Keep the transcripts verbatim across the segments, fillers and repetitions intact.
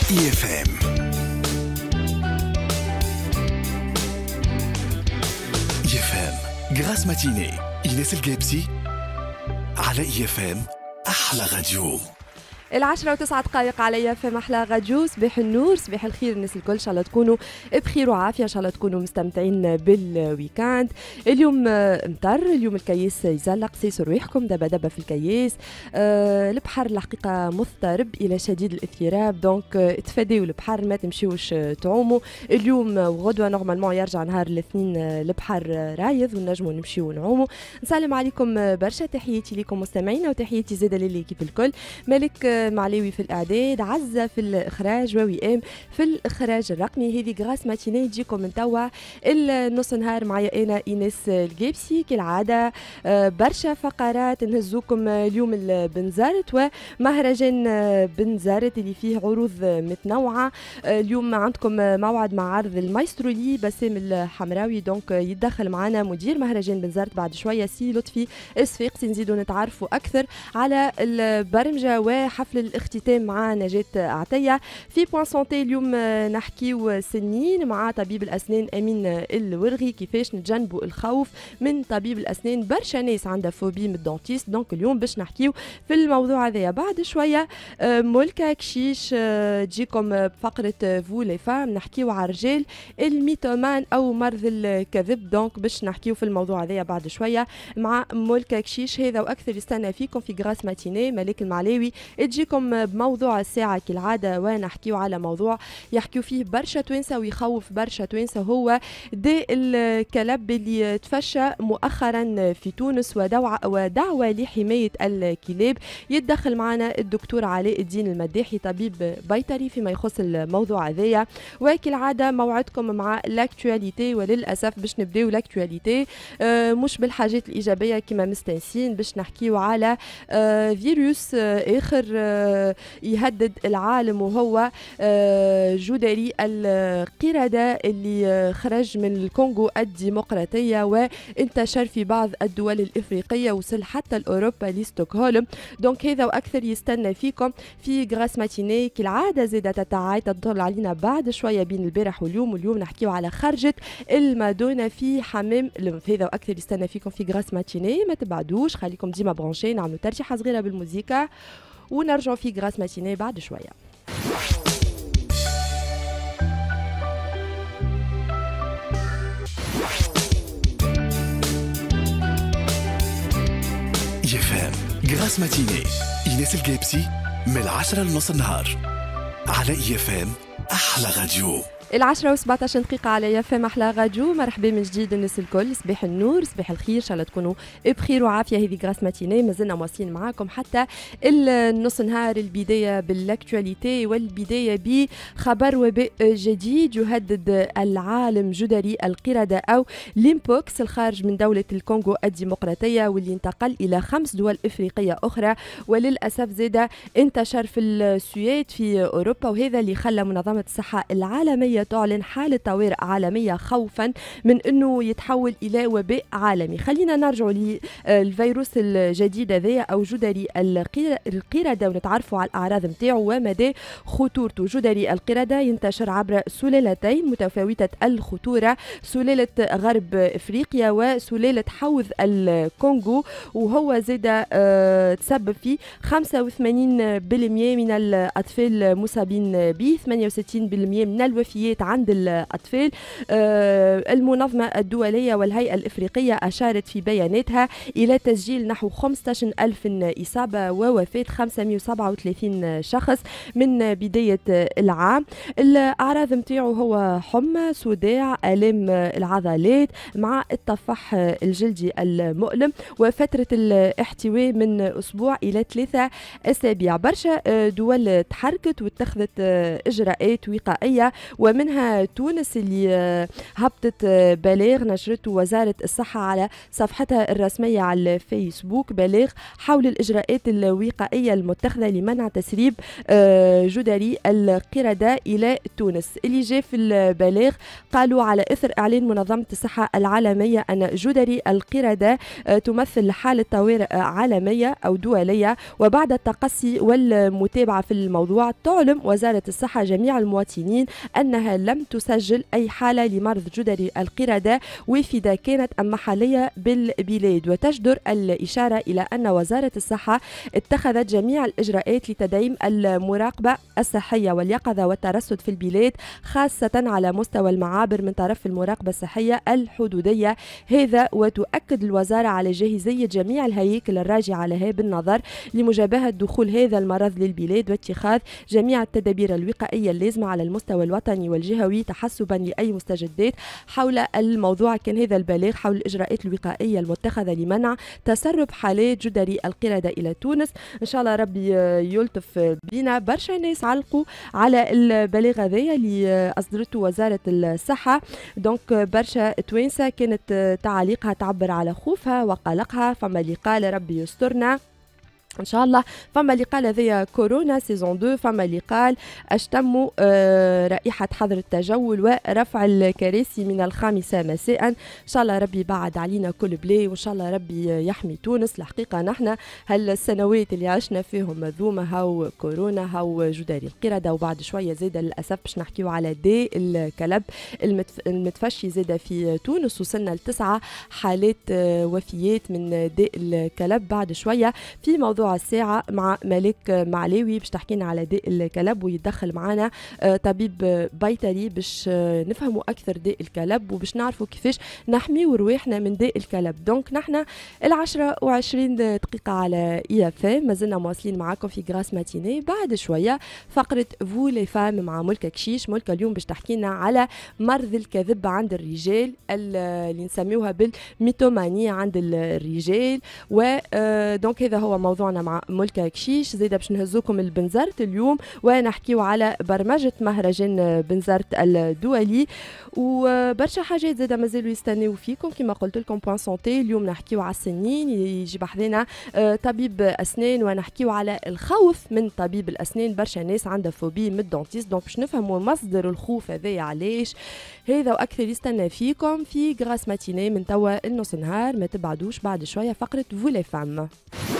إي إف إم. إي إف إم غراس ماتيني إيناس القابسي على إي إف إم. أحلى راديو. العشرة وتسعة دقائق عليا في محلى غاديو. صباح النور، صباح الخير الناس الكل، ان شاء الله تكونوا بخير وعافيه، ان شاء الله تكونوا مستمتعين بالويكاند. اليوم مطر، اليوم الكيس يزلق، سيسوا رواحكم دبا دبا في الكيس. أه البحر الحقيقه مضطرب الى شديد الاضطراب، دونك اتفاديوا البحر، ما تمشيوش تعوموا. اليوم وغدوه نورمالمون يرجع نهار الاثنين البحر رايض ونجموا نمشيو نعوموا. نسلم عليكم برشا، تحياتي لكم مستمعينا وتحياتي زاده لليكيب الكل. مالك معليوي في الإعداد، عزة في الإخراج، ووئام في الإخراج الرقمي. هذه غراس ماتيني تجيكم من توا النص نهار معايا أنا إيناس القابسي كالعادة. برشا فقرات نهزوكم اليوم البنزرت ومهرجان بنزرت اللي فيه عروض متنوعة. اليوم عندكم موعد مع عرض المايسترولي بسام الحمراوي، دونك يتدخل معنا مدير مهرجان بنزرت بعد شوية سي لطفي الصفاقسي، نزيدوا نتعرفوا أكثر على البرمجة وحفل الاختتام مع نجاة عطية. في بوان سونتي اليوم نحكيو سنين مع طبيب الأسنان أمين الورغي، كيفاش نتجنبوا الخوف من طبيب الأسنان. برشا ناس عندها فوبي من الدونتيست، دونك اليوم باش نحكيو في الموضوع هذايا. بعد شوية ملكة كشيش تجيكم بفقرة فو لي فام، نحكيو على الرجال الميتومان أو مرض الكذب، دونك باش نحكيو في الموضوع هذايا بعد شوية مع ملكة كشيش. هذا وأكثر يستنى فيكم في غراس ماتيني. ملك المعلاوي تجيكم بموضوع الساعة كالعادة، ونحكيو على موضوع يحكيو فيه برشا توينسة ويخوف برشا توينسة، هو داء الكلب اللي تفشى مؤخرا في تونس ودعوة, ودعوة لحماية الكلاب. يتدخل معنا الدكتور علاء الدين المداحي طبيب بيطري فيما يخص الموضوع هذايا. وكالعادة موعدكم مع لاكتواليتي، وللأسف باش نبداو لاكتواليتي آه مش بالحاجات الإيجابية كما مستنسين، باش نحكيو على آه فيروس آه آخر يهدد العالم، وهو جدري القردة اللي خرج من الكونغو الديمقراطية وانتشر في بعض الدول الإفريقية، وصل حتى الأوروبا لستوكهولم. دونك هذا وأكثر يستنى فيكم في غراس ماتيني كالعادة. زادة تتعاي تطل علينا بعد شوية بين البارح واليوم، واليوم نحكيو على خرجة المادونا في حمام الأنف. هذا وأكثر يستنى فيكم في غراس ماتيني، ما تبعدوش، خليكم ديما برونشين، نعملوا ترجيحة صغيرة بالموسيقى ونرجع في غراس ماتيني بعد شوية. إي إف إم غراس ماتيني إيناس القابسي من العشرة لنص النهار على إي إف إم. أحلى راديو. العشرة وسبعتاش دقيقة عليا في محلى غاديو. مرحبا من جديد الناس الكل، صباح النور، صباح الخير، ان شاء الله تكونوا بخير وعافية. هذه غراس ماتيني مازلنا مواصلين معاكم حتى النص نهار. البداية بالاكتواليتي، والبداية بخبر وباء جديد يهدد العالم، جدري القردة أو ليمبوكس، الخارج من دولة الكونغو الديمقراطية واللي انتقل إلى خمس دول إفريقية أخرى، وللأسف زاد انتشر في السويد في أوروبا. وهذا اللي خلى منظمة الصحة العالمية تعلن حالة طوارئ عالمية خوفا من أنه يتحول إلى وباء عالمي. خلينا نرجع للفيروس الجديد هذا أو جدري القردة ونتعرفوا على الأعراض متاعه ومدى خطورته. جدري القردة ينتشر عبر سلالتين متفاوتة الخطورة، سلالة غرب إفريقيا وسلالة حوض الكونغو، وهو زاد أه تسبب في خمسة وثمانين بالمئة من الأطفال المصابين به، ثمانية وستين بالمئة من الوفيات عند الأطفال. آه المنظمة الدولية والهيئة الإفريقية أشارت في بياناتها إلى تسجيل نحو خمسة عشر ألف إصابة ووفاة خمسمئة وسبعة وثلاثين شخص من بداية العام. الأعراض متاعه هو حمى، صداع، آلام العضلات مع الطفح الجلدي المؤلم، وفترة الاحتواء من أسبوع إلى ثلاثة أسابيع. برشا دول تحركت واتخذت إجراءات وقائية، ومن منها تونس اللي هبطت بلاغ نشرته وزارة الصحة على صفحتها الرسمية على الفيسبوك، بلاغ حول الإجراءات الوقائية المتخذة لمنع تسريب جدري القردة إلى تونس. اللي جاء في البلاغ قالوا على إثر إعلان منظمة الصحة العالمية أن جدري القردة تمثل حالة طوارئ عالمية أو دولية، وبعد التقصي والمتابعة في الموضوع تعلم وزارة الصحة جميع المواطنين أنها لم تسجل أي حالة لمرض جدري القردة وافدة كانت أم محلية بالبلاد، وتجدر الإشارة إلى أن وزارة الصحة اتخذت جميع الإجراءات لتدعيم المراقبة الصحية واليقظة والترصد في البلاد، خاصة على مستوى المعابر من طرف المراقبة الصحية الحدودية. هذا وتؤكد الوزارة على جاهزية جميع الهياكل الراجعة لها بالنظر لمجابهة دخول هذا المرض للبلاد واتخاذ جميع التدابير الوقائية اللازمة على المستوى الوطني والجهوي تحسبا لأي مستجدات حول الموضوع. كان هذا البلاغ حول الإجراءات الوقائية المتخذة لمنع تسرب حالات جدري القردة إلى تونس. إن شاء الله ربي يلطف بينا. برشا ناس علقوا على البلاغ هذايا اللي أصدرته وزارة الصحة، دونك برشا توانسة كانت تعليقها تعبر على خوفها وقلقها. فما اللي قال ربي يسترنا ان شاء الله، فما اللي قال هذيا كورونا سيزون اثنين، فما اللي قال اشتموا آه رائحه حظر التجول ورفع الكراسي من الخامسه مساء. ان شاء الله ربي بعد علينا كل بلاي، وان شاء الله ربي يحمي تونس. الحقيقه نحن هالسنوات اللي عشنا فيهم مذومه، هاو كورونا هاو جدري القرده، وبعد شويه زاده للاسف باش نحكيو على داء الكلب المتف... المتفشي زاده في تونس. وصلنا لتسعه حالات آه وفيات من داء الكلب. بعد شويه في موضوع الساعة مع ملك معلاوي باش تحكينا على داء الكلب، ويتدخل معنا طبيب بيطري باش نفهموا أكثر داء الكلب وباش نعرفوا كيفاش نحميو رواحنا من داء الكلب. دونك نحن العشرة وعشرين دقيقة على إي اف ام، مازلنا مواصلين معاكم في غراس ماتيني. بعد شوية فقرة فو لي فام مع ملكة كشيش. ملكة اليوم باش تحكينا على مرض الكذب عند الرجال اللي نسميوها بالميتومانية عند الرجال. ودونك هذا هو موضوعنا مع ملكة كشيش. زيدا باش نهزوكم البنزرت اليوم ونحكيو على برمجة مهرجان بنزرت الدولي، وبرشا حاجات زيدا مازالوا يستناو فيكم. كما قلت لكم بوان سونتي اليوم نحكيو على السنين، يجي بحذنا طبيب اسنان ونحكيو على الخوف من طبيب الاسنان. برشا ناس عندها فوبي من الدونتيست، دونك باش نفهموا مصدر الخوف هذايا علاش. هذا واكثر يستنى فيكم في غراس ماتيني من توا النص نهار. ما تبعدوش، بعد شويه فقرة فولي فام.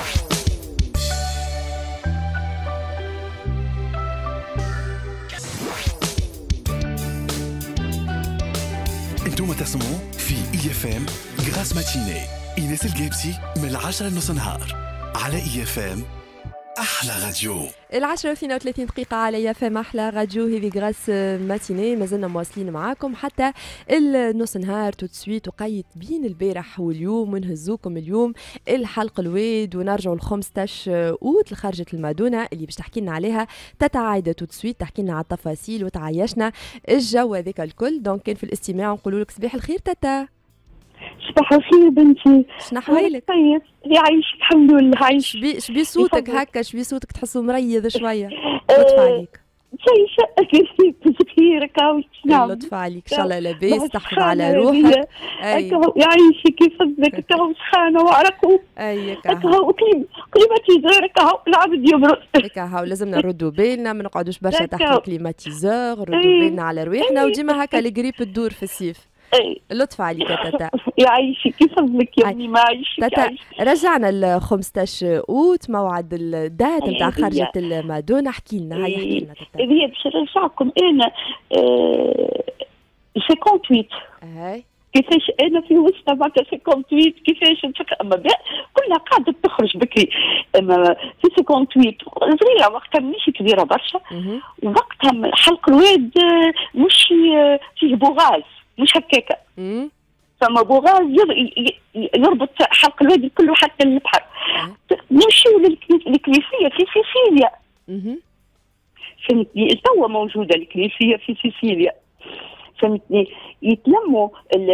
انتم تسمعوا في اي اف ام غراس ماتيني. ايناس القيبسي من العشرة نص نهار على اي اف ام، احلى راديو. العشرة واثنين وثلاثين دقيقة على يا فام أحلى راديو. هذه غراس ماتيني، مازلنا مواصلين معاكم حتى النص نهار. تو تسويت وقيت بين البارح واليوم، ونهزوكم اليوم الحلقة الواد ونرجعوا ل خمسطاش أوت لخرجة المادونة اللي باش تحكي لنا عليها تاتا عايدة. تو تسويت تحكي لنا على التفاصيل وتعايشنا الجو هذاك الكل. دونك كان في الاستماع نقولوا لك صباح الخير تاتا. صباح الخير بنتي، شنو احوالك؟ طيب يعيش الحمد لله. عايش شبي شبي صوتك هكا، شبي صوتك تحسه مريض شويه. لطف عليك. شي شقك بخيرك نعم. لطف عليك، ان شاء الله لاباس، تحفظ على روحك. اي يعيشك كيفك كهو سخانه وعرق. اي كهو كليماتيزور كهو العبد يبرد. كهو لازمنا نردوا بالنا، ما نقعدوش برشا تحت الكليماتيزور، نردوا بالنا على رواحنا، وديما هكا الجريب تدور في السيف. اي لطف عليك يا تاتا. يعيشك كيفك يا ابني، ما عايشك تاتا. رجعنا ل خمسطاش اوت موعد الدات نتاع خرجة المادونة. احكي لنا، هيا احكي لنا تاتا. هي باش نرجعكم انا ثمانية وخمسين. اي كيفاش انا في وسط بعد ثمانية وخمسين كيفاش نفكر، اما كلها قاعده تخرج بكري. اما في ثمانية وخمسين صغيره وقتها مش كبيره برشا، وقتها حلق الواد مش فيه بوغاز، مش هكاكا. فما بوغاز يربط حلق الواد كله حتى البحر. نمشيو للكنيسيه في سيسيليا. فهمتني؟ توا موجوده الكنيسيه في سيسيليا، فهمتني؟ يتلموا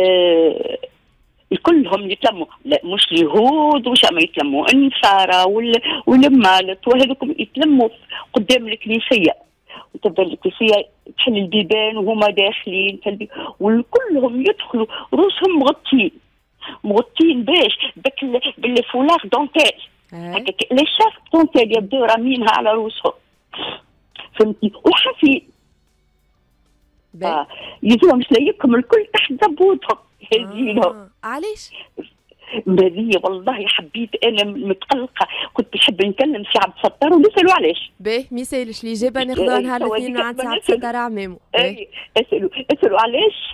كلهم يتلموا، لا مش اليهود وش ما يتلموا، النصارى والمالت وهذوكم يتلموا قدام الكنيسيه، وتبدا الكنيسيه تحل البيبان وهما داخلين وكلهم يدخلوا روسهم مغطين مغطين باش بك بالفولار دونتيل هكاك لي شاف دونتيل يبداو رامينها على روسهم فهمتي والحفيد آه. يجوهم شلايكهم الكل تحت زبوطهم هازينهم. آه. علاش؟ بهذه والله حبيت انا متقلقه كنت نحب نكلم سي عبد الستار ونسالوا علاش. باهي ما يسالش الاجابه ناخذوها نهار الاثنين مع سي عبد الستار عمامو. اي اسالوا اسالوا علاش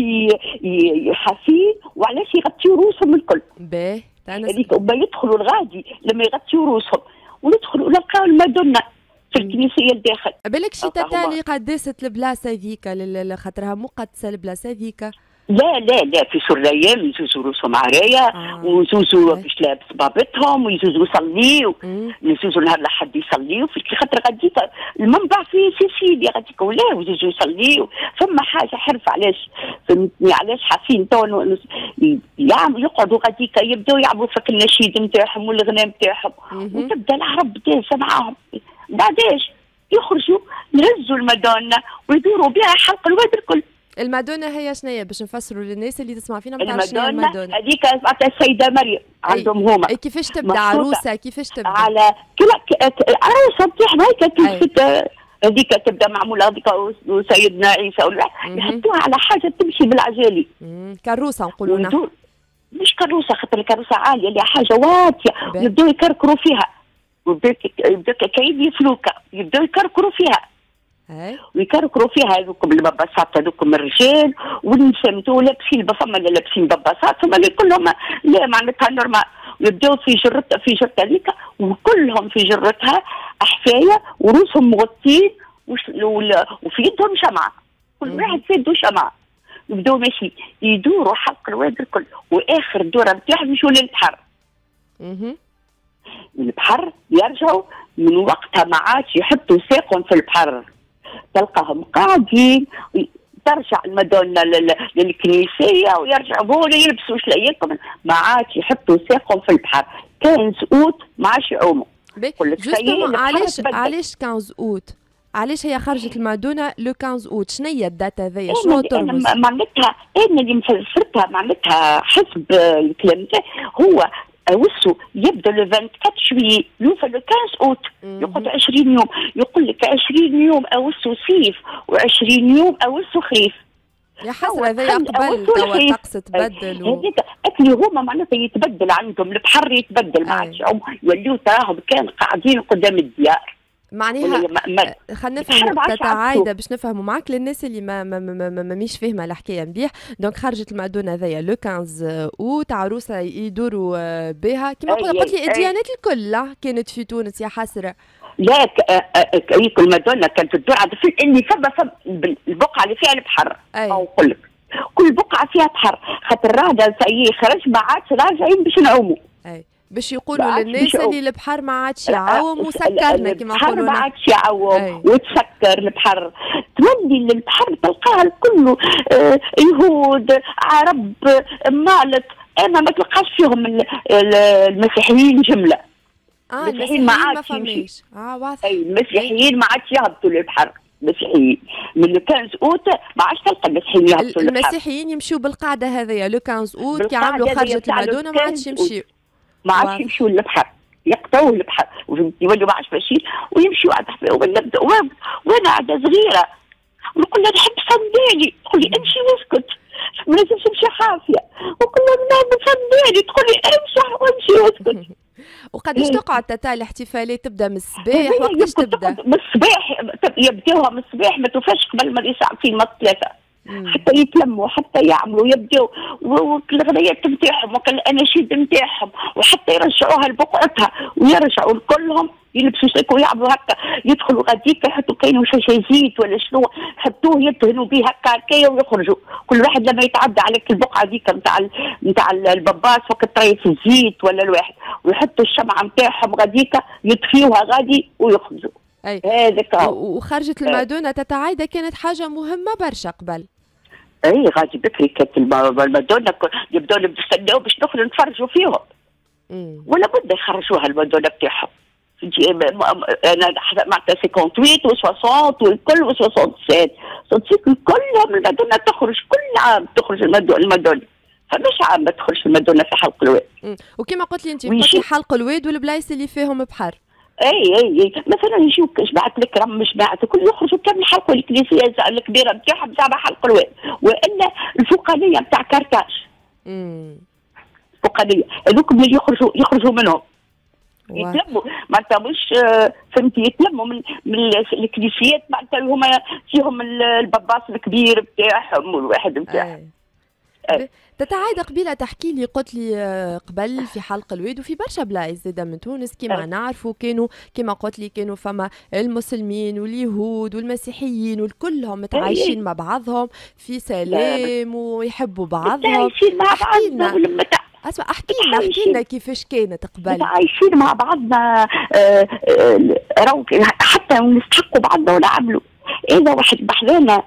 حافين وعلاش يغطيوا روسهم الكل. باهي هذيك وما يدخلوا الغادي لما يغطيوا روسهم وندخلوا نلقاو المادونا في الكنيسيه الداخل. بالك شي تالي قد داست البلاصه هذيك خاطرها مقدسه البلاصه هذيك. لا لا لا في سوريا يزوزوا روسهم عرايا آه. ويزوزوا باش لابس بابتهم ويزوزوا يصليوا يزوزوا نهار لحد يصليوا في خاطر غادي المنبع في سيسيليا غادي ولا ويزوزوا يصليوا فما حاجه حرف علاش فهمتني علاش حافين تو يعملوا يقعدوا غاديك يبداو يعملوا فك النشيد نتاعهم والغناء نتاعهم وتبدا العرب دازه معاهم بعداش يخرجوا يهزوا المادونا ويدوروا بها حلق الواد الكل. المادونا هي شنيا باش نفسروا للناس اللي تسمع فينا ما تعرفش شنو المادونا؟ هذيك تاع السيده مريم عندهم هما. اي كيفاش تبدا عروسه كيفاش تبدا؟ على كلا عروسه نتاعهم هيك كيف هذيك تبدا معموله هذيك وسيدنا عيسى ولا يحطوها على حاجه تمشي بالعجالي. كروسه نقولوا نحن. مش كروسه خاطر الكروسه عاليه اللي حاجه واطيه يبداو يكركروا فيها يبداو كاين يفلوكا يبداو يكركروا فيها. ويكركروا فيها هذوكم الباباسات هذوكم الرجال والنساء لابسين فما اللي لابسين باباسات فما اللي كلهم لا معناتها نورمال يبداو في جرتها في جرتها هذيك وكلهم في جرتها احفايه وروسهم مغطين وفي يدهم شمعه كل واحد في يده شمعه يبداو ماشي يدوروا حلق الواد الكل واخر دوره نتاعهم يمشوا للبحر. اها البحر يرجعوا من وقتها ما عادش يحطوا ساقهم في البحر تلقاهم قاعدين ترجع المادونا للكنيسيه ويرجعوا هون يلبسوا شلايكهم ما عادش يحطوا ساقهم في البحر. خمسة اوت ما عادش يعوموا. علاش علاش خمسة اوت؟ علاش هي خرجت المادونا لو خمسة اوت؟ شنو هي الداتا هذيا؟ شنو ترمز؟ معناتها انا اللي مفسرتها معناتها حسب الكلام تاعي هو وسو يبدا لو أربعة وعشرين شوية يوفى لو خمسة اوت يقعد عشرين يوم يقول لك عشرين يوم اوسو صيف وعشرين يوم اوسو خريف. يا حسرة هذايا قبل توا الطقس تبدل هذيك اكلي هما معناتها يتبدل عندهم البحر يتبدل ما عادش يوليو تراهم كان قاعدين قدام الديار. معناها خلينا نفهموا تتعايدة باش نفهموا معاك للناس اللي ما ما ما, ما, ما مش فاهمه الحكايه مليح. دونك خرجت المادونا هذيا لو خمسة اوت عروسه يدوروا بها كما قلت لي الديانات الكل كانت في تونس يا حسره. لا هيك المادونا كانت تدور على في اللي فما فم البقعه اللي فيها البحر او نقول لك كل بقعه فيها بحر خاطر راجع سي خرج ما عادش راجعين باش نعوموا. اي باش يقولوا للناس اللي البحر ما عادش يعوم وسكرنا كما نقولوا البحر ما عادش يعوم وتسكر البحر تولي البحر تلقاها كله آه يهود عرب مالك انا ما تلقاش فيهم المسيحيين جمله. اه المسيحيين ما فماش. اه واضح. اي المسيحيين ما عادش يهبطوا للبحر المسيحيين من لو خمسة اوت ما عادش تلقى المسيحيين يهبطوا للبحر. المسيحيين يمشوا بالقاعده هذيا لو خمسة اوت كي عملوا خرجت المادونا ما عادش يمشيوا ما عادش يمشوا للبحر يقطعوا البحر يولوا ما عادش ماشيين ويمشوا على البحر ونبدا وانا قاعده صغيره ونقول لها نحب صندالي تقول لي امشي واسكت ما لازمش تمشي حافيه ونقول لها نحب صندالي تقول لي امشي وامشي واسكت. وقداش تقعد تاع الاحتفالات تبدا من الصباح وقتاش تبدا؟ من الصباح يبداوها من الصباح ما توفاش قبل ما الساعه في ثلاثة حتى يتلموا حتى يعملوا يبداو والغنيات نتاعهم والاناشيد نتاعهم وحتى يرجعوها لبقعتها ويرجعوا كلهم يلبسوا ساك ويعملوا هكا يدخلوا غاديك يحطوا كاين شي زيت ولا شنو يحطوه يدهنوا به هكا هكايا ويخرجوا كل واحد لما يتعدى عليك البقعه ديك نتاع نتاع الباباس وقت طريف الزيت ولا الواحد ويحطوا الشمعه نتاعهم غاديك يطفيوها غادي ويخرجوا. اي هذاك وخرجت المادونا تتعايده كانت حاجه مهمه برشا قبل. اي غادي بكري كانت المادونا يبداو يستناو باش ندخلوا نتفرجوا فيهم. ولا بد يخرجوها المادونا بتاعهم انا معناتها ثمانية وثمانين و60 والكل و67 كلهم المدونه تخرج كل عام تخرج المدونه المدونه فمش عام ما تخرج المدونه في حلق الواد. وكما قلت لي انت قلتي حلق الواد والبلايص اللي فيهم بحر. اي اي اي مثلا يجيوك جماعه الكرم جماعه الكل يخرجوا كامل حلقوا الكنيسيه الكبيره نتاعهم تاع حلق الواد والا الفوقانيه نتاع كركاش. امم الفوقانيه هذوك اللي يخرجوا يخرجوا منهم. يتلموا معناتها مش فهمتي يتلموا من من الكنيسيات معناتها هما فيهم الباباس الكبير بتاعهم والواحد بتاعهم. تتعايد قبيله تحكي لي قلت لي قبل في حلق الواد وفي برشا بلايص زاده من تونس كما نعرفوا كانوا كما قلت لي كانوا فما المسلمين واليهود والمسيحيين والكلهم متعايشين مع بعضهم في سلام ويحبوا بعضهم. متعايشين مع بعضنا. اسمع احكي لنا احكي لنا كيفاش كانت قبل. عايشين مع بعضنا راهو حتى نستحقوا بعضنا ونعملوا. اذا واحد بحذانا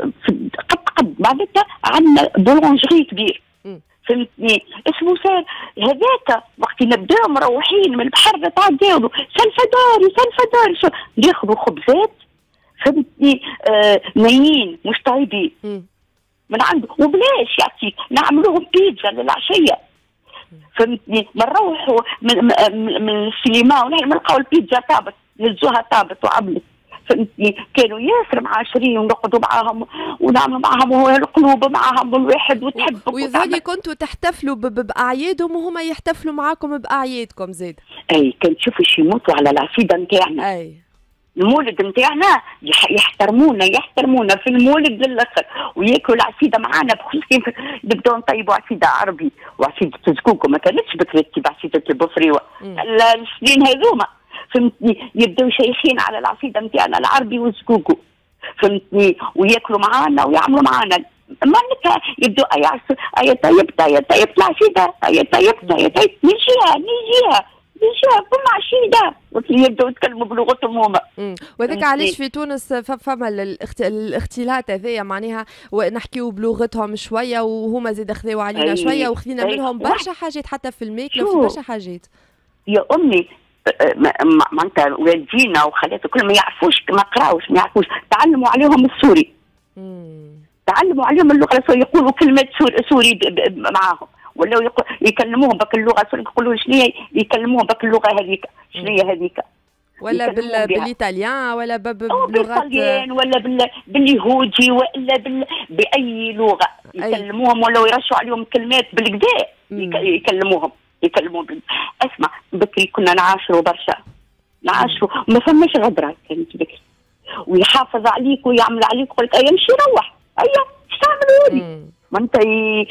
قد قد معناتها عندنا بولونجري كبير فهمتني اسمه سال هذاك وقت نبداو مروحين من البحر نتعداو سلفداري سلفداري ياخذوا خبزات فهمتني آه نايين مش طايبين من عنده وبلاش يعطيك نعملوهم بيتزا للعشيه فهمتني نروحوا من, من, من السينما ونلقاو البيتزا طابت نزوها طابت وعملت فهمتني كانوا ياسر معاشرين ونقعدوا معاهم ونعملوا معاهم القلوب معاهم والواحد وتحبك ويظهر كنتوا تحتفلوا باعيادهم وهما يحتفلوا معاكم باعيادكم زاد. اي كان تشوفوا شي يموتوا على العصيده نتاعنا. اي المولد نتاعنا يحترمونا يحترمونا في المولد للاخر وياكلوا العصيده معانا بخصوص نبداو نطيبوا عصيده عربي وعصيده زكوكو ما كانتش بكرتي بعصيده البفريوه السنين هذوما فهمتني يبداو شيخين على العصيده نتاعنا العربي والزكوكو فهمتني وياكلوا معانا ويعملوا معانا مالك يبدو اي اي طيبت اي طيبت العصيده اي طيبت اي طيبت نجيها نجيها نجيها فما عشيده يبداو يتكلموا بلغتهم هما. وهذاك علاش في تونس فما الاختلاط هذايا معناها ونحكيو بلغتهم شويه وهما زاد خذاو علينا شويه وخذينا منهم برشا حاجات حتى في الماكله وفي برشا حاجات. يا امي معناتها والدينا وخالاتي كلهم ما يعرفوش ما قراوش ما يعرفوش تعلموا عليهم السوري. مم. تعلموا عليهم اللغه السوريه يقولوا كلمات سوري معاهم ولا يكلموهم بك اللغه السوريه يقولوا شنو هي يكلموهم بك اللغه هذيك شنو هي هذيك ولا بال... بالايطاليان ولا بلغات بالايطاليان ولا بال... باليهودي ولا بال... باي لغه يكلموهم ولا يرشوا عليهم كلمات بالكدا يكلموهم يكلمون بال... اسمع بكري كنا نعاشروا برشا نعاشروا ما فماش غدره كانت بكري ويحافظ عليك ويعمل عليك يقول لك اي امشي روح ايوه ايش تعملوا لي ما انت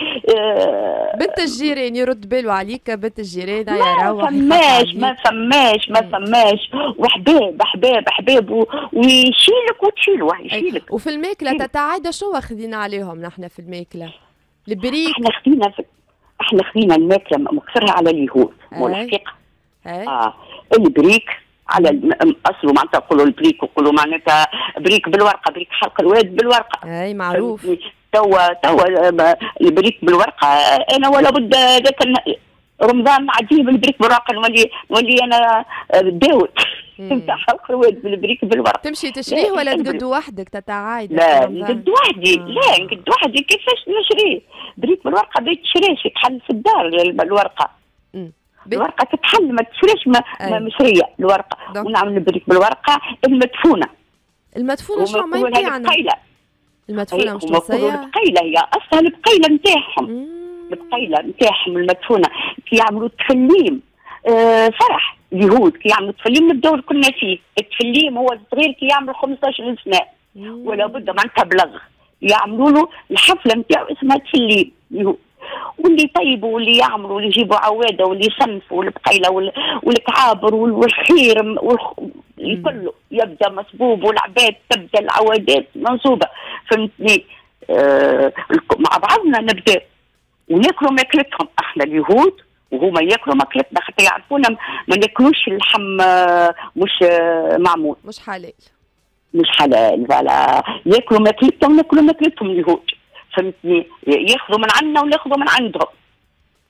آه بنت الجيران يرد باله عليك بنت الجيران يا روح ما فماش ما فماش ما فماش وحباب حباب حباب ويشيلك وتشيله يشيلك. وفي الماكله تتعادى شو اخذين عليهم نحن في الماكله البريك احنا خذينا في... احنا خذينا الماكله مكثرها على اليهود مو الحقيقه اه البريك على اصله معناتها يقولوا البريك ويقولوا معناتها بريك بالورقه بريك حلق الواد بالورقه اي معروف توا توا البريك بالورقه انا ولا بد ذاك رمضان نعديه بالبريك بالورقه نولي نولي انا داود نتاع حلق الواد بالبريك بالورقه. تمشي تشريه ولا تقد وحدك تتعايد؟ لا نقد وحدي لا نقد وحدي كيفاش نشريه بريك بالورقه بيت تشريش يتحل في الدار الورقه الورقه تتحل ما تشريش ما, ما مشريه الورقه ونعمل البريك بالورقه المدفونه. المدفونه شنو ما يبيعنا؟ المدفونه مش نصيه البقيله هي اصلا البقيله نتاعهم البقيله نتاعهم المدفونه كي يعملوا التفليم آه فرح اليهود كي يعملوا التفليم نبداو كنا فيه التفليم هو الصغير كي يعمل خمسطاش سنه ولا بد معناتها بلغ يعملوا له الحفله نتاعو اسمها تفليم اليهود واللي يطيبوا واللي يعملوا واللي يجيبوا عواده واللي يصنفوا البقيله والكعابر والخير كله يبدا مصبوب والعباد تبدا العوادات منصوبه فهمتني آه مع بعضنا نبدا وناكلوا ماكلتهم احنا اليهود وهما ياكلوا ماكلتنا حتى يعرفونا ما ناكلوش اللحم مش معمول مش حلال مش حلال ولا ياكلوا ماكلتهم وناكلوا ماكلتهم اليهود فهمتني ياخذوا من عندنا وناخذوا من عندهم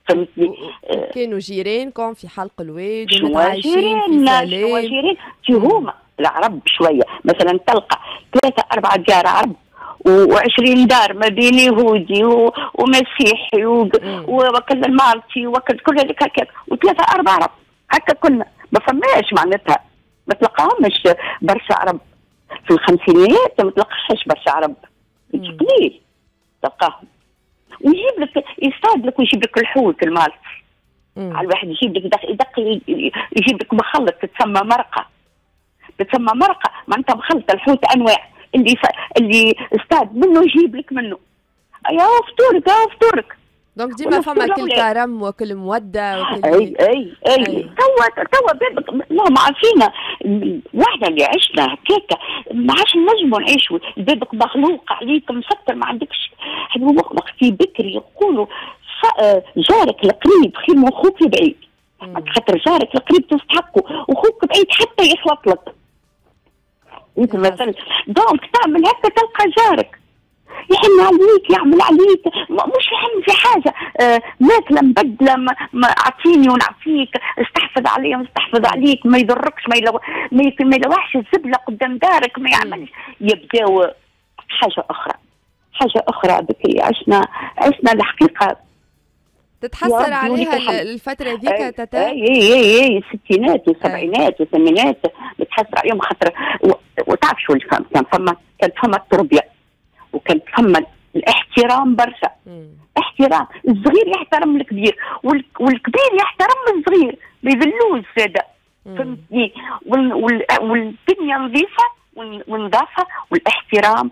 فهمتني. كانوا جيرانكم في حلق الواد ومتعايشين في سلام. شنو جيران هما العرب شويه، مثلا تلقى ثلاثه اربعه ديار عرب وعشرين دار ما بين يهودي ومسيحي وكل المالتي وكل كل هذيك هكاك، وثلاثه اربعه عرب هكا كنا. ما فماش معناتها ما تلقاهمش برشا عرب في الخمسينيات، ما تلقاش برشا عرب قليل تلقاهم. ويجيب لك يصطاد لك ويجيب لك الحوت المالتي، على الواحد يجيب لك دق يدق يجيب لك مخلط تتسمى مرقه، تتسمى مرقه معناتها مخلط الحوت انواع اللي ف... اللي استاد منه يجيب لك منه. يا فطورك يا فطورك. دونك ديما فما كل كرم وكل موده وكل اي اي اي توا توا بابك اللهم عافينا. واحنا اللي عشنا هكاكا ما عادش نجموا نعيشوا، بابك مخلوق عليك مسكر ما عندكش. وقتي بكري يقولوا جارك القريب خير من خوك البعيد، خاطر جارك القريب تستحقه وخوك بعيد حتى يخلط لك. انت مثلا دونك تعمل هكا تلقى جارك يحن عليك يعمل عليك، مش يحن في حاجه. آه ماكله مبدله ما اعطيني ونعطيك، استحفظ عليا مستحفظ عليك، ما يضركش ما يلو... ما يلوحش الزبله قدام دارك، ما يعملش. يبداو حاجه اخرى حاجه اخرى بكري عشنا عشنا الحقيقه تتحسر عليها الفتره ذيك تتا. اي اي اي اي الستينات والسبعينات والثمانينات بتحسر عليهم خاطر. وتعرف شو اللي كان كان فما كان فما التربيه وكان فما الاحترام برشا. احترام الصغير يحترم الكبير والكبير يحترم الصغير، ما يذلوش زاده. فهمتني. والدنيا نظيفه والنظافه والاحترام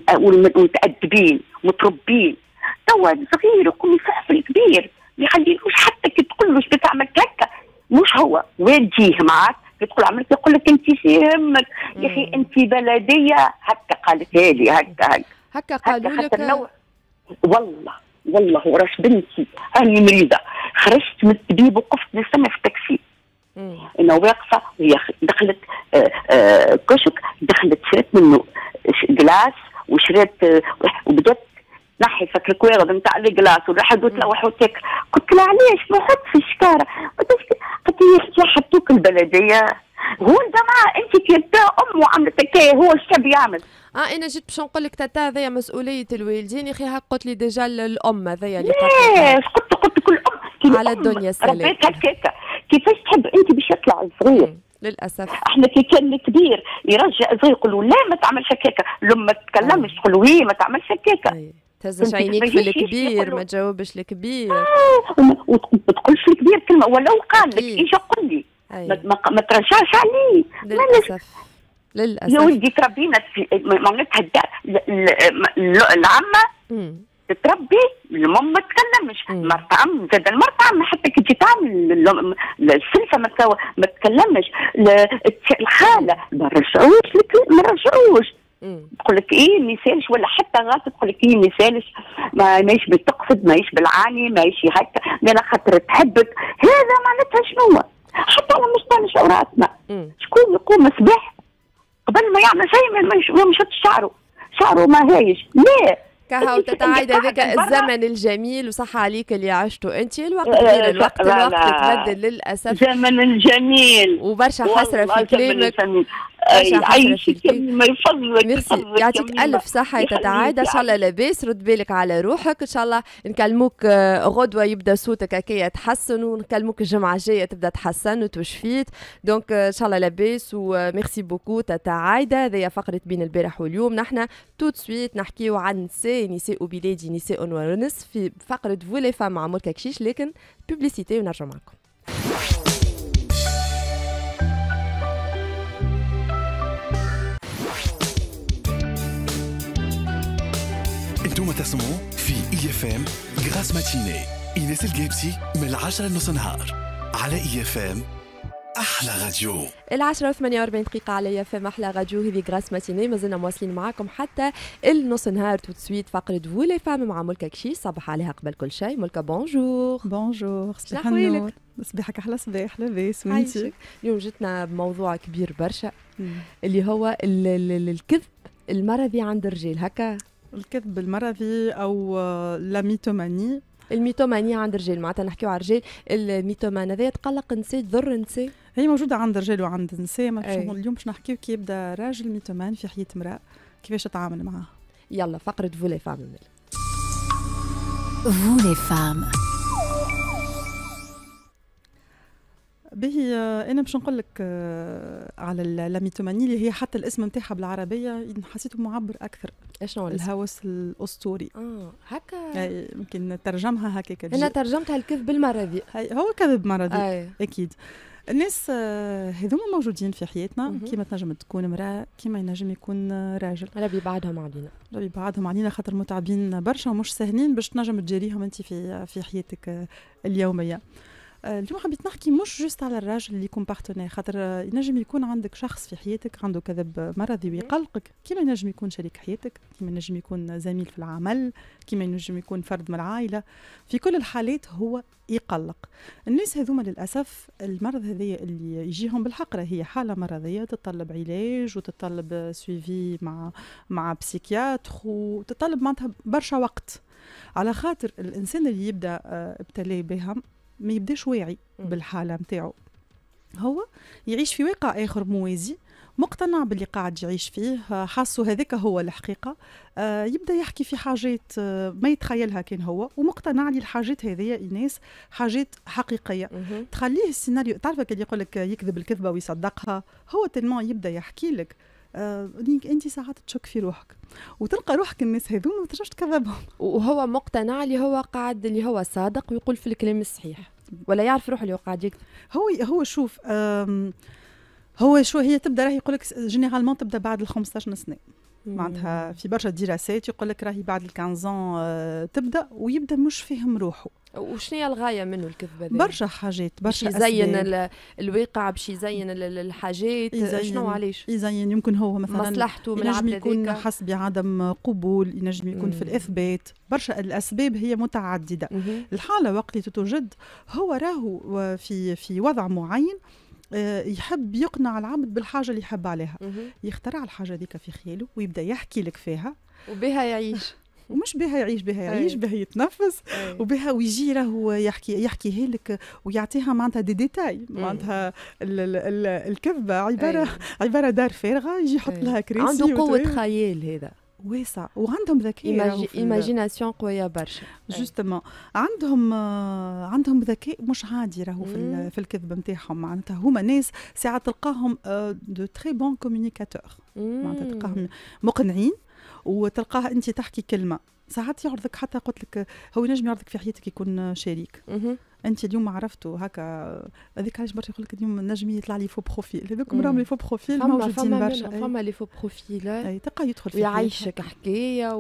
والمتأدبين متربين. توا الصغير يكون يفهم في الكبير، ما يخليلوش حتى كي تقول له اش بتعمل هكا مش هو ويجيه معاك تقول عملت يقول لك انت في يهمك يا اخي انت بلديه هكا قالتها لي هكا هكا هكا قالوا لك. والله والله وراش بنتي هاني مريضه خرجت من الطبيب وقفت نستنى في التاكسي انا واقفه وهي دخلت آآ آآ كشك، دخلت شريت منه جلاس وشريت وبدات نحي فكرك واغد نتاع الجلاس وراحت تلوح وتك. قلت لها علاش ما حط في الشكاره؟ قلت لي يا حطوك البلديه هو الجماعه انت كيتا ام وعملت هكايا هو الشاب يعمل. اه انا جيت باش نقول لك تاتا هذايا مسؤوليه الوالدين يا اخي. هاك قلت لي ديجا الام هذايا اللي قلت قلت قلت كل ام على الدنيا السلام. ربيت هكاكا كيفاش تحب انت باش يطلع الصغير؟ للاسف احنا كي كان الكبير يرجع صغير يقولوا لا ما تعملش هكاكا، لما ما تتكلمش تقول وي ما تعملش هكاكا. تهزش عينيك في الكبير ما تجاوبش الكبير. اه وما تقولش الكبير كلمه ولو قال لك اجا قل لي ما, ما ترجعش عليه. للاسف للاسف يا ولدي تربينا في معناتها العمه تتربي المام ما تتكلمش، مرت عم زاد المرت عم حتى كي تجي تعمل السلفه ما ما تتكلمش، الخاله ما رجعوش ما رجعوش تقول لك ايه ما يسالش ولا حتى غلط تقول لك ايه ما يسالش ما ماهيش بتقصد ماهيش بالعاني ماهيش هكا انا خاطر تحبك. هذا معناتها شنو؟ حتى انا مش طالش اوراتنا شكون يقوم صباح قبل ما يعمل شيء ما مشطش شعره شعره ما هايش ليه؟ كهو تتعايد هذاك الزمن الجميل وصح عليك اللي عشته انت. الوقت غير الوقت الوقت تبدل للاسف. زمن الجميل وبرشا حسره في كلامك برشا حسره في كلامك. ميرسي يعطيك الف صحه تتعايد ان شاء الله لاباس. رد بالك على روحك ان شاء الله. نكلموك غدوه يبدا صوتك هكايا يتحسن ونكلموك الجمعه الجايه تبدا تحسن وتوشفيت. دونك ان شاء الله لاباس وميرسي بوكو تتعايد. هذه فقره بين البارح واليوم. نحن تو سويت نحكيو عن نساء نساء بلادي نساء ونس في فقرة فولي فام مع ملكة كشيش، لكن بوبليسيتي ونرجع معكم. انتم تسمعوا في اي اف ام غراس ماتيني ايناس الجابسي من العشرة نص نهار على اي اف ام أحلى راديو. العشرة وثمانية وأربعين دقيقة عليا في أحلى راديو. هذه غراس ماتيني مازلنا مواصلين معاكم حتى النص نهار. تو سويت فقرة فولي فام مع ملكة كشيش. صباح عليها قبل كل شيء. ملكة بونجور. بونجور. صباح النور. صباحك أحلى صباح لاباس وانتي؟ اليوم جتنا بموضوع كبير برشا اللي هو ال ال الكذب المرضي عند الرجال. هكا الكذب المرضي أو لاميتوماني الميتومانيا عند الرجال معناتها نحكيو على الرجال، الميتومان هذا تقلق النساء تضر النساء؟ هي موجوده عند الرجال وعند النساء. ما اليوم باش نحكيو كي يبدا راجل ميتومان في حياه امراه كيفاش تتعامل معاه. يلا فقره فولي فام. فولي فام باهي. انا باش نقول لك على اللاميتوماني اللي هي حتى الاسم نتاعها بالعربيه حسيته معبر اكثر. اشنو الهوس الاسطوري؟ اه هكا يمكن ترجمها هكاك. انا ترجمتها الكذب المرضي. هو كذب مرضي. أي. اكيد. الناس هذوما موجودين في حياتنا كيما تنجم تكون امراه كيما ينجم يكون راجل. ربي يبعدهم علينا. ربي يبعدهم علينا خاطر متعبين برشا ومش سهلين باش تنجم تجاريهم انت في في حياتك اليوميه. اليوم حبيت نحكي مش جست على الراجل اللي يكون بارتنير، خاطر ينجم يكون عندك شخص في حياتك عنده كذب مرضي ويقلقك، كيما ينجم يكون شريك حياتك، كيما ينجم يكون زميل في العمل، كيما ينجم يكون فرد من العائلة. في كل الحالات هو يقلق. الناس هذوما للأسف المرض هذه اللي يجيهم بالحق هي حالة مرضية تتطلب علاج وتتطلب سويفي مع مع بسيكياتر وتتطلب معناتها برشا وقت، على خاطر الإنسان اللي يبدأ ابتلى بها ما يبداش واعي بالحاله نتاعو، هو يعيش في واقع اخر موازي، مقتنع باللي قاعد يعيش فيه، حاسه هذاك هو الحقيقه. آه يبدا يحكي في حاجات آه ما يتخيلها كان هو، ومقتنع لي الحاجات هذه الناس حاجات حقيقيه تخليه السيناريو. تعرف اللي يقول لك يكذب الكذبه ويصدقها، هو تلمون يبدا يحكي لك آه انت ساعات تشك في روحك وتلقى روحك الناس هذوما ما ترجعش تكذبهم، وهو مقتنع اللي هو قاعد اللي هو صادق ويقول في الكلام الصحيح، ولا يعرف روحه اللي هو قاعد يكذب. هو هو شوف هو شو هي تبدا راهي يقول لك جينيرالمون تبدا بعد ال خمسطاش سنه، معناتها في برشا دراسات يقول لك راهي بعد ال خمسطاش تبدا ويبدا مش فاهم روحه. وشنو هي الغايه منه الكذب هذا؟ برشا حاجات، برشا يزين الواقع، باش يزين الحاجات، شنو علاش يزين؟ يمكن هو مثلا مصلحته من ينجم يكون حس بعدم قبول، ينجم يكون مم. في الاثبات، برشا الاسباب هي متعدده. مم. الحاله وقت اللي تتوجد هو راهو في في وضع معين يحب يقنع العبد بالحاجه اللي يحب عليها، مم. يخترع الحاجه ذيك في خياله ويبدا يحكي لك فيها وبها يعيش ومش بها يعيش، بها يعيش، بها يتنفس، وبها ويجي راهو يحكي يحكيها لك ويعطيها معناتها دي ديتاي. معناتها الكذبه عباره عباره دار فارغه، يجي يحط لها كراسي، عنده قوه خيال هذا واسع، وعندهم ذكاء، ايماجيناسيون قويه برشا. جوستومون عندهم عندهم ذكاء مش عادي راهو في في الكذب نتاعهم. معناتها هما ناس ساعات تلقاهم دو تري بون كومونيكاتور، معناتها تلقاهم مقنعين، وتلقاه انت تحكي كلمه ساعات يعرضك، حتى قلت لك هو ينجم يعرضك في حياتك يكون شريك. انت اليوم عرفته هكا، هذيك علاش برشا يقول لك اليوم نجم يطلع لي فو بروفيل. هذوك راهم لي فو بروفيل موجودين برشا. فما لي فو بروفيل اي تلقى يدخل في يعيشك حكايه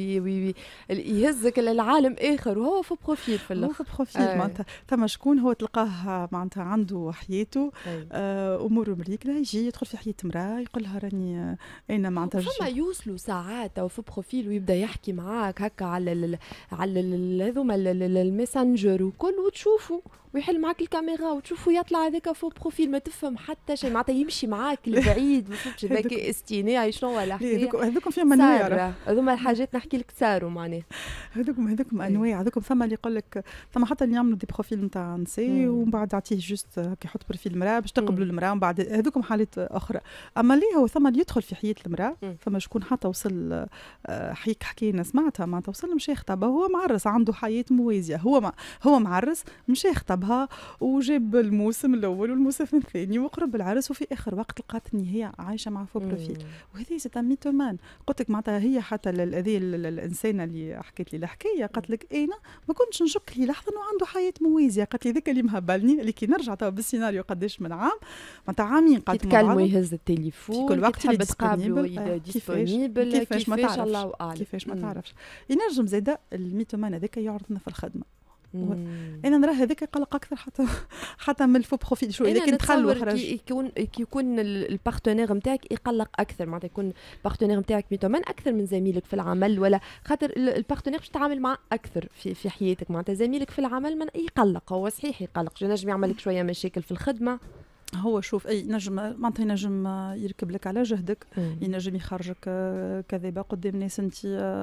ويهزك للعالم اخر وهو فو بروفيل في الاخر. هو فو بروفيل معناتها ثم شكون هو تلقاه معناتها عنده حياته آه اموره مريكله، يجي يدخل في حياه امراه يقول لها راني انا معناتها. فما يوصلوا ساعات او فو بروفيل ويبدا يحكي معاك هكا على على هذوما الميسنجر وكل، وتشوف تشوفوا ويحل معك الكاميرا وتشوفوا يطلع هذاك فوق بروفيل ما تفهم حتى شيء، معناتها يمشي معاك لبعيد ما فهمتش ذكاء اصطناعي شنو ولا حكايه. هذوكم فيهم انواع، هذوما الحاجات نحكي لك صاروا معناها. هذوكم هذوكم انواع، هذوكم ثم اللي يقول لك ثم حتى اللي يعملوا دي بروفيل نتاع نساء ومن بعد يعطيه جوست هكا يحط بروفيل المراه باش تقبلوا المراه، ومن بعد هذوكم حالات اخرى. اما اللي هو ثم اللي يدخل في حياه المراه، ثم شكون حتى وصل حكيك حكينا سمعتها معناتها وصل مشى يخطبها، هو معرس عنده حياه موازيه، هو ما هو معرس مشى يخطبها وجاب الموسم الاول والموسم الثاني وقرب العرس، وفي اخر وقت لقات ان هي عايشه مع فو بروفيل. وهذه سي ميتومان. قلت لك معناتها هي حتى هذه الانسانه اللي حكيت لي الحكايه قالت لك انا ما كنتش نشك لي لحظه انه عنده حياه موازيه، قالت لي ذاك اللي مهبلني اللي كي نرجع توا بالسيناريو قداش من عام معناتها عامين قالت تكلموا يهز التليفون في كل وقت اللي تقابلوا ديسبونيبل كيفاش ما تعرفش الله اعلم كيفاش ما تعرفش. ينجم زاده الميتومان هذاك يعرضنا في الخدمه. انا نرى هذاك يقلق اكثر حتى حتى من الفو بروفيل. شو اذا كنت دخل وخرج يكون يكون البارتنير نتاعك يقلق اكثر، معناتها يكون البارتنير نتاعك ميتومان اكثر من زميلك في العمل، ولا خاطر البارتنير باش تتعامل معه اكثر في في حياتك. معناتها زميلك في العمل من يقلق، هو صحيح يقلق، ينجم يعمل لك شويه مشاكل في الخدمه. هو شوف اي نجم معناتها ينجم يركب لك على جهدك، ينجم يخرجك كذابه قدام ناس انت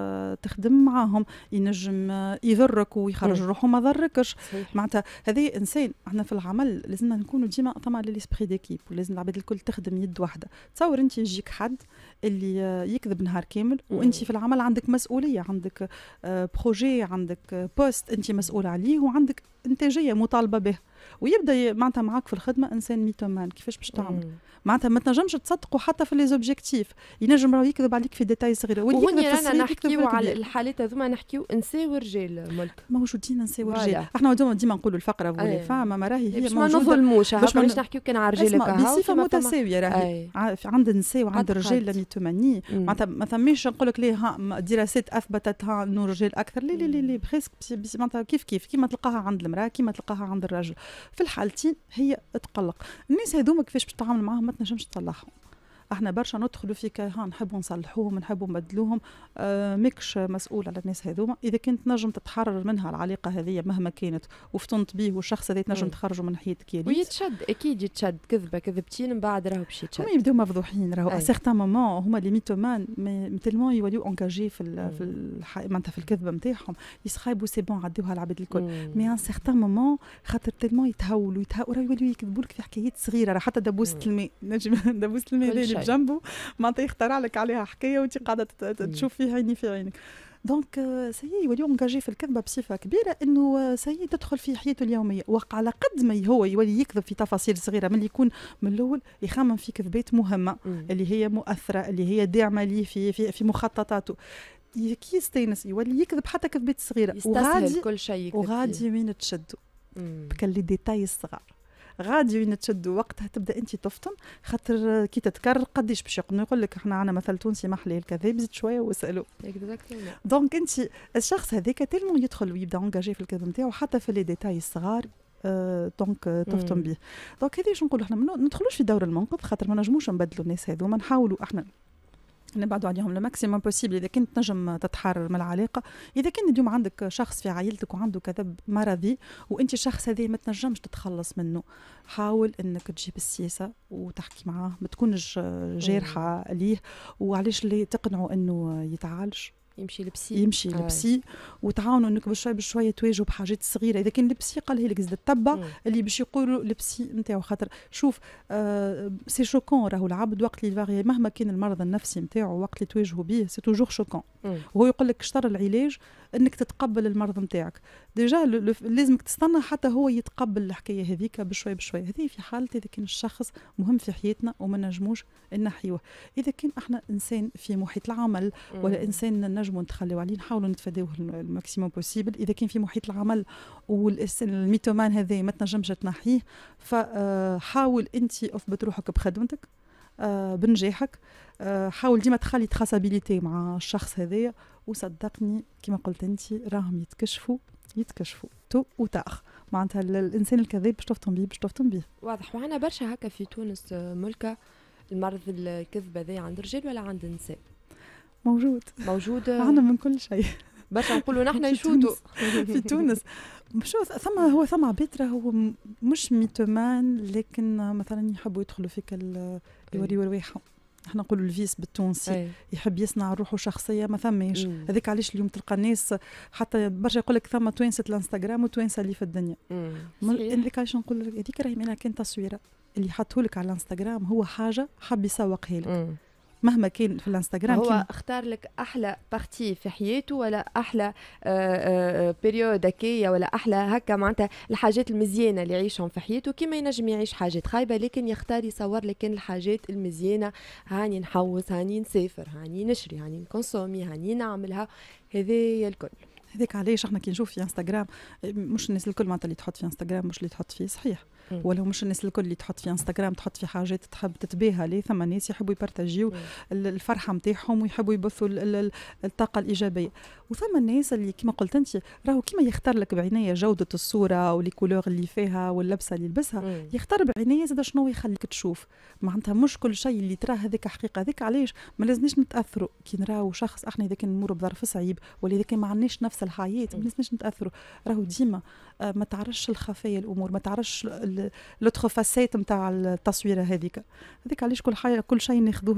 تخدم معاهم، ينجم يضرك ويخرج روحه ما ضركش. معناتها هذا انسان. احنا في العمل لازمنا نكونوا ديما ثم ليسبري ديكيب، ولازم العباد الكل تخدم يد واحده. تصور انت يجيك حد اللي يكذب نهار كامل وانت في العمل عندك مسؤوليه، عندك بروجي، عندك بوست انت مسؤول عليه وعندك انتاجيه مطالبه به، ويبدا معناتها معاك في الخدمه انسان ميتومان. كيفاش باش تعمل؟ معناتها ما تنجمش تصدقوا حتى في لي زوبجيكتيف، ينجم راه يكذب عليك في ديتاي صغيره. وهوني رانا نحكيو على الحالات هذوما، نحكيو نساء ورجال ملك موجودين، نساء ورجال. احنا ديما ديما نقولوا الفقره ولا فاهمه ما راهي هي باش موجوده، ما نظلموش باش ما نحكيو كان على الرجال كهو بصفه متساويه. راهي عند النساء وعند الرجال الميتوماني. معناتها ما ثماش نقول لك ليه دراسات اثبتتها انه الرجال اكثر. لا لا لا بريسك معناتها كيف كيف كيما تلقاها عند المراه كيما تلقاها عند الرجل. في الحالتين هي تقلق. الناس هذوما كيفاش باش تتعامل معاهم؟ ما تنجمش تصلحهم. احنا برشا ندخلوا في ها نحبوا نصلحوهم نحبوا نبدلوهم. آه ماكش مسؤول على الناس هذوما. اذا كنت نجم تتحرر منها العلاقه هذه مهما كانت وفتنت به والشخص هذا تنجم تخرجوا من حياتك يا ويتشد اكيد يتشد. كذبه كذبتين من بعد راهو باش يتشد. هما يبداو مفضوحين. راهو ا سيغتان مومون هما لي ميتومان تلمون يوليو انكاجي في ال في الح... معناتها في الكذبه نتاعهم يسخايبوا سي بون عديوها العباد الكل. مي ان سيغتان مومون خاطر تلمون يتهولوا يتهولوا راهو يوليو يكذبوا لك في حكايات صغيره. راه حتى دبوسه الماء نجم دبوسه الماء اللي بجنبه معناتها يخترع لك عليها حكايه وانت قاعده تشوف فيها عيني في عينك. دونك سي يوليو انكاجي في الكذبه بصفه كبيره انه سي تدخل في حياته اليوميه. وقع على قد ما هو يولي يكذب في تفاصيل صغيره من اللي يكون من الاول يخمم في كذبات مهمه مم. اللي هي مؤثره اللي هي داعمه ليه في في, في مخططاته. كي يستانس يولي يكذب حتى كذبات صغيره وغادي كل شيء وغادي وين تشدوا بكل ديتاي الصغار. غادي وين تشدوا وقتها تبدا انت تفطن. خاطر كي تتكرر قديش باش يقول لك احنا عندنا مثل تونسي محلي الكذاب زيد شويه واسالوا. دونك انت الشخص هذاك تلمون يدخل ويبدا انجاجي في الكذب نتاعو حتى في لي ديتاي الصغار. آه، دونك تفطن به. دونك هذه واش نقولوا احنا ما ندخلوش في دور المنقذ خاطر ما نجموش نبدلوا الناس هذوما. نحاولوا احنا نبعدوا عليهم الماكسيموم بوسيبل اذا كنت نجم تتحرر من العلاقه. اذا كان اليوم عندك شخص في عائلتك وعنده كذب مرضي وانت الشخص هذا ما تنجمش تتخلص منه، حاول انك تجيب السياسه وتحكي معاه ما تكونش جارحه ليه. وعلاش اللي تقنعوا انه يتعالج يمشي لبسي يمشي لبسي آه. وتعاونوا انك بشوي بشويه تواجهوا بحاجات صغيره. اذا كان لبسي قال لك زاد تتبع اللي باش يقولوا لبسي نتاعو. خاطر شوف آه سي شوكون راهو العبد وقت اللي فاري مهما كان المرض النفسي نتاعو وقت اللي تواجهوا به سي توجور شوكون. وهو يقول لك شطر العلاج انك تتقبل المرض نتاعك. ديجا لازمك تستنى حتى هو يتقبل الحكايه هذيك بشوي بشوي. هذه في حاله اذا كان الشخص مهم في حياتنا وما نجموش نحيوه. اذا كان احنا انسان في محيط العمل ولا انسان نجموا نتخلوا عليه نحاولوا نتفاداوه الماكسيموم بوسيبل. اذا كان في محيط العمل والميتومان هذا ما تنجمش تنحيه فحاول انت اثبت روحك بخدمتك بنجاحك. حاول ديما تخلي تراسابيليتي مع الشخص هذايا وصدقني كما قلت انت راهم يتكشفوا يتكشفوا تو وتاخ. معناتها الانسان الكذاب باش تفطن بيه باش تفطن بيه. واضح. وعنا برشا هكا في تونس ملكه المرض الكذب هذا عند الرجال ولا عند النساء؟ موجود موجود عندنا من كل شيء. برشا نقولوا نحن يشوتوا في تونس. شو ثم هو ثم عباد هو مش ميتومان لكن مثلا يحبوا يدخلوا فيك يوريوا رواحهم. احنا نقولوا الفيس بالتونسي أي. يحب يصنع روحه شخصيه ما ثماش. هذاك علاش اليوم تلقى الناس حتى برشا يقول لك ثم توانسه الانستغرام وتوانسه اللي في الدنيا. هذاك علاش نقول لك هذيك راهي منها كان تصويره اللي حطه لك على الانستغرام هو حاجه حب يسوقها لك. مهما كان في الانستغرام هو كين... اختار لك احلى بارتي في حياته ولا احلى بيريود هكايا ولا احلى هكا معناتها الحاجات المزيانه اللي يعيشهم في حياته. كيما ينجم يعيش حاجات خايبه لكن يختار يصور لك الحاجات المزيانه. هاني نحوس هاني نسافر هاني نشري هاني نكونسومي هاني نعملها. هذه الكل هذاك علاش احنا كي نشوف في انستغرام مش الناس الكل معناتها اللي تحط في انستغرام مش اللي تحط فيه صحيح. ولا مش الناس الكل اللي تحط في انستغرام تحط في حاجات تحب تتباهى ليه. ثم ناس يحبوا يبارتاجيو الفرحه نتاعهم ويحبوا يبثوا الطاقه الايجابيه. وثم الناس اللي كما قلت انت راهو كيما يختار لك بعنايه جوده الصوره واللي كولور اللي فيها واللبسه اللي يلبسها يختار بعنايه زاد شنو يخليك تشوف. معناتها مش كل شيء اللي تراه هذيك حقيقه. هذيك علاش ما لازمناش نتاثروا كي نراو شخص احنا اذا كان نمر بظرف صعيب ولا اذا كان ما عندناش نفس الحياه ما لازمناش نتاثروا. راهو ديما ما تعرفش الخفايا الامور، ما تعرفش لوتر فاسيت نتاع التصويره هذيك. هذيك علاش كل حاجه كل شيء ناخذوه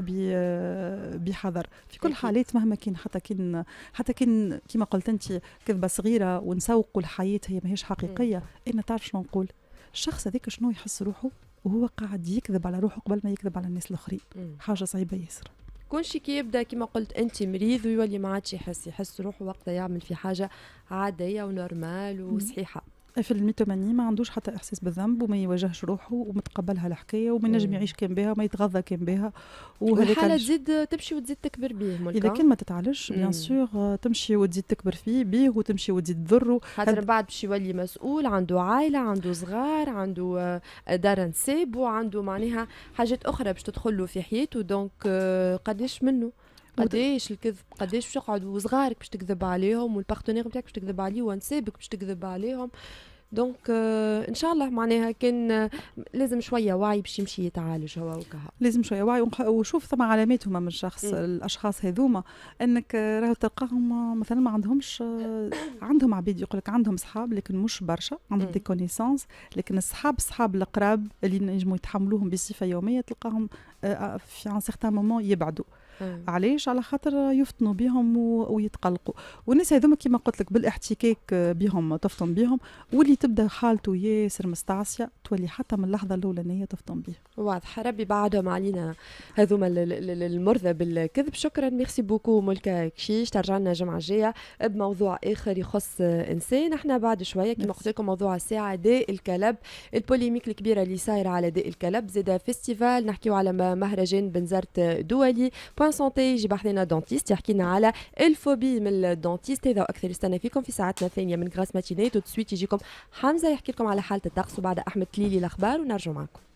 بحذر في كل حالات، مهما كان، حتى كان حتى كان كما قلت انت كذبه صغيره ونسوقوا الحياه هي ماهيش حقيقيه. انا تعرف شنو نقول؟ الشخص هذاك شنو يحس روحه وهو قاعد يكذب على روحه قبل ما يكذب على الناس الاخرين. حاجه صعيبه ياسر. كون شي كي يبدا كما قلت انت مريض ويولي ما عادش يحس يحس روحه وقتها يعمل في حاجه عاديه ونورمال وصحيحه. في الميتوماني ما عندوش حتى احساس بالذنب وما يواجهش روحه ومتقبلها الحكايه وما ينجم يعيش كان بها وما يتغذى كان بها، والحاله تزيد تمشي وتزيد تكبر به. اذا كان ما تتعالجش بيان سور تمشي وتزيد تكبر فيه بيه وتمشي وتزيد تضره، خاطر هد... بعد باش يولي مسؤول، عنده عائله، عنده صغار، عنده دار نسيب وعنده معناها حاجات اخرى باش تدخل له في حياته. دونك قداش منه قداش الكذب، قداش باش يقعدوا صغارك باش تكذب عليهم والبارتنير نتاعك باش تكذب عليه ونسابك باش تكذب عليهم. دونك آه ان شاء الله معناها كان آه لازم شويه وعي باش يمشي يتعالج هو وكها. لازم شويه وعي وشوف ثم علامات هما من الشخص. م. الاشخاص هذوما انك راهو تلقاهم مثلا ما عندهمش آه عندهم عبيد يقول لك عندهم صحاب لكن مش برشا، عندهم دي كونيسانس، لكن الصحاب الصحاب القراب اللي ينجموا يتحملوهم بصفه يوميه تلقاهم آه في ان سيغتان مومون يبعدوا. مم. علاش؟ على خاطر يفتنوا بهم ويتقلقوا، والناس هذوما كما قلت لك بالاحتكاك بهم تفطن بهم، واللي تبدا حالته ياسر مستعصيه تولي حتى من اللحظه الاولانيه تفطن به. واضح. ربي بعدهم علينا هذوما المرضى بالكذب. شكرا، ميرسي بوكو ملكه كشيش. ترجع لنا الجمعه الجايه بموضوع اخر يخص انسان. احنا بعد شويه كما قلت لكم موضوع الساعه داء الكلب، البوليميك الكبيره اللي صايره على داء الكلب، زاد فيستيفال نحكيو على مهرجان بنزرت دولي، بوان سونتي يجي بحثنا دونتيست يحكي لنا على الفوبي من الدونتيست. هذا واكثر يستنى فيكم في ساعتنا الثانيه من غراس ماتيني. تو سويت يجيكم حمزه يحكي لكم على حاله الطقس، وبعد احمد تليلي الاخبار ونرجع معكم.